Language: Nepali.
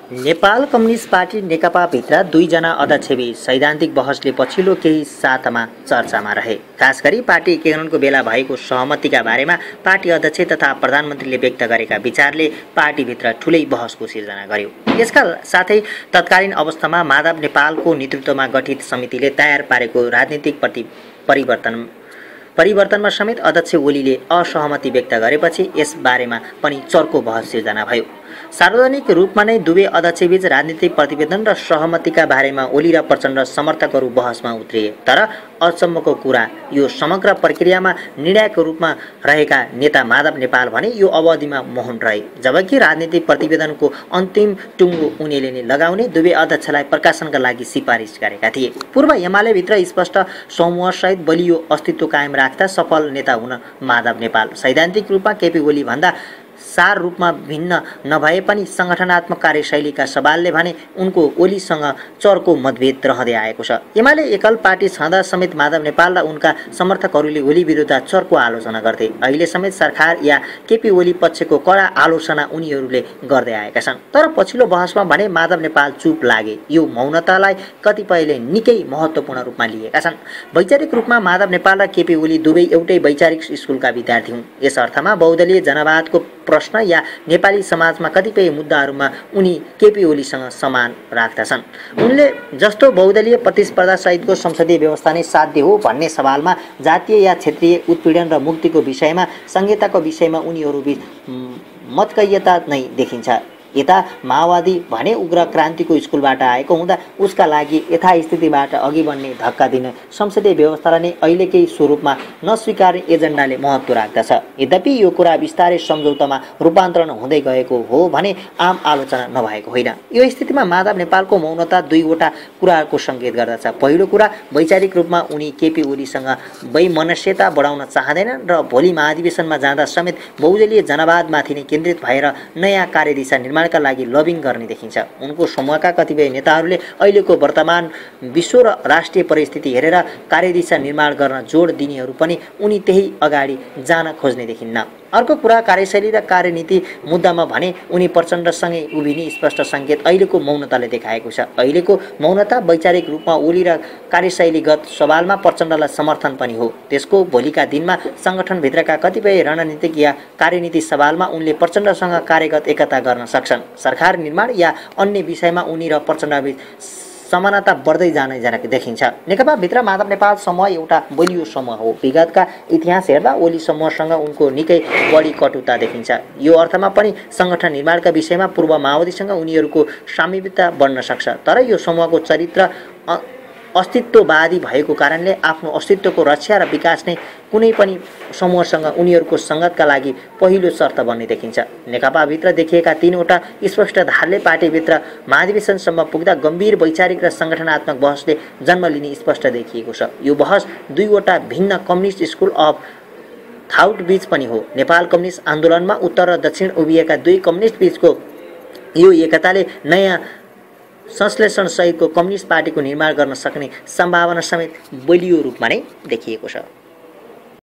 नेपाल कम्युनिस्ट पार्टी नेकपाभित्र दुईजना अध्यक्षबीच सैद्धान्तिक बहसले पछिल्लो केही सातामा चर्चामा रहे। खास गरी पार्टी एकीकरणको बेला भएको सहमतिका बारेमा पार्टी अध्यक्ष तथा प्रधानमन्त्रीले व्यक्त गरेका विचारले पार्टीभित्र ठूलै बहसको सिर्जना गर्यो। यसका साथै तत्कालीन अवस्थामा माधव नेपालको नेतृत्वमा गठित समितिले तयार पारेको राजनीतिक परिवर्तनमा समेत अध्यक्ष ओलीले असहमति व्यक्त गरेपछि यस बारेमा पनि चर्को बहस सिर्जना भयो। सार्वजनिक रूपमा नै दुवै अध्यक्षबीच राजनीतिक प्रतिवेदन र सहमतिका बारेमा ओली र प्रचण्ड समर्थकहरू बहसमा उत्रिए। तर अचम्मको कुरा यो समग्र प्रक्रियामा निर्णायक रूपमा रहेका नेता माधव नेपाल भने यो अवधिमा मौन रहे। जबकि राजनीतिक प्रतिवेदनको अन्तिम टुङ्गो उनीले नै लगाउने दुवै अध्यक्षलाई प्रकाशनका लागि सिफारिस गरेका थिए। पूर्व एमालेभित्र स्पष्ट समूहसहित बलियो अस्तित्व कायम राख्दा सफल नेता हुन माधव नेपाल सैद्धान्तिक रूपमा केपी ओली भन्दा सार रूपमा भिन्न नभए पनि संगठनात्मक कार्यशैलीका सवालले भने उनको ओलीसँग चर्को मतभेद रहँदै आएको छ। एमाले एकल पार्टी छँदा समेत माधव नेपाल र उनका समर्थकहरूले ओली विरुद्ध चर्को आलोचना गर्थे। अहिले समेत सरकार या केपी ओली पक्षको कडा आलोचना उनीहरूले गर्दै आएका छन्। तर पछिल्लो बहसमा भने माधव नेपाल चुप लागे। यो मौनतालाई कतिपयले निकै महत्त्वपूर्ण रूपमा लिएका छन्। वैचारिक रूपमा माधव नेपाल र केपी ओली दुवै एउटै वैचारिक स्कुलका विद्यार्थी हुन्। यस अर्थमा बहुदलीय जनवादको प्रश्न या नेपाली समाजमा कतिपय मुद्दाहरूमा उनी केपी ओलीसँग समान राख्दछन्। उनले जस्तो बहुदलीय प्रतिस्पर्धा सहितको संसदीय व्यवस्था नै साध्य हो भन्ने सवालमा जातीय या क्षेत्रीय उत्पीडन र मुक्तिको विषयमा संहिताको विषयमा उनीहरूबीच मतकैयता नै देखिन्छ। यता माओवादी भने उग्र क्रान्तिको स्कुलबाट आएको हुँदा उसका लागि यथास्थितिबाट अघि बढ्ने धक्का दिने संसदीय व्यवस्थालाई नै अहिलेकै स्वरूपमा नस्वीकार्ने एजेन्डाले महत्त्व राख्दछ। यद्यपि यो कुरा बिस्तारै सम्झौतामा रूपान्तरण हुँदै गएको हो भने आम आलोचना नभएको होइन। यो स्थितिमा माधव नेपालको मौनता दुईवटा कुराको सङ्केत गर्दछ। पहिलो कुरा, वैचारिक रूपमा उनी केपी ओलीसँग वैमनस्यता बढाउन चाहँदैनन् र भोलि महाधिवेशनमा जाँदा समेत बहुदलीय जनवादमाथि नै केन्द्रित भएर नयाँ कार्यदिशा निर्माणका लागि लबिङ गर्ने देखिन्छ। उनको समूहका कतिपय नेताहरूले अहिलेको वर्तमान विश्व र राष्ट्रिय परिस्थिति हेरेर कार्यदिशा निर्माण गर्न जोड दिनेहरू पनि उनी त्यही अगाडि जान खोज्ने देखिन्न। अर्को कुरा, कार्यशैली र कार्यनीति मुद्दामा भने उनी प्रचण्डसँगै उभिने स्पष्ट सङ्केत अहिलेको मौनताले देखाएको छ। अहिलेको मौनता वैचारिक रूपमा ओली र कार्यशैलीगत सवालमा प्रचण्डलाई समर्थन पनि हो। त्यसको भोलिका दिनमा सङ्गठनभित्रका कतिपय रणनीतिक या कार्यनीति सवालमा उनले प्रचण्डसँग कार्यगत एकता गर्न सक्छन्। सरकार निर्माण या अन्य विषयमा उनी र प्रचण्डबीच समानता बढ्दै जाने देखिन्छ। नेकपाभित्र माधव नेपाल समूह एउटा बलियो समूह हो। विगतका इतिहास हेर्दा ओली समूहसँग उनको निकै बढी कटुता देखिन्छ। यो अर्थमा पनि सङ्गठन निर्माणका विषयमा पूर्व माओवादीसँग उनीहरूको सामिप्यता बढ्न सक्छ। तर यो समूहको चरित्र अस्तित्ववादी भएको कारणले आफ्नो अस्तित्वको रक्षा र विकास नै कुनै पनि समूहसँग उनीहरूको सङ्गतका लागि पहिलो शर्त बन्ने देखिन्छ। नेकपाभित्र देखिएका तीनवटा स्पष्ट धारले पार्टीभित्र महाधिवेशनसम्म पुग्दा गम्भीर वैचारिक र सङ्गठनात्मक बहसले जन्म लिने स्पष्ट देखिएको छ। यो बहस दुईवटा भिन्न कम्युनिस्ट स्कुल अफ थाउट बीच पनि हो। नेपाल कम्युनिस्ट आन्दोलनमा उत्तर र दक्षिण उभिएका दुई कम्युनिस्ट बीचको यो एकताले नयाँ संश्लेषण सहितको कम्युनिस्ट पार्टीको निर्माण गर्न सक्ने सम्भावना समेत बलियो रूपमा नै देखिएको छ।